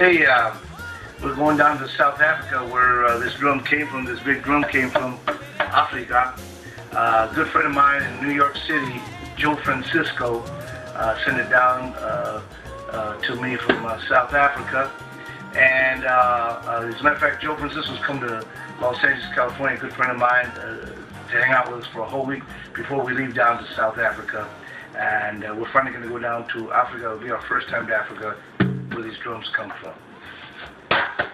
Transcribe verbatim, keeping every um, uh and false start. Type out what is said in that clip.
today uh, we're going down to South Africa, where uh, this drum came from. This big drum came from Africa. Uh, a good friend of mine in New York City, Joe Francisco, uh, sent it down uh, uh, to me from uh, South Africa. And uh, uh, as a matter of fact, Joe Francisco's come to Los Angeles, California, a good friend of mine, uh, to hang out with us for a whole week before we leave down to South Africa. And uh, we're finally going to go down to Africa. It'll be our first time to Africa, where these drums come from.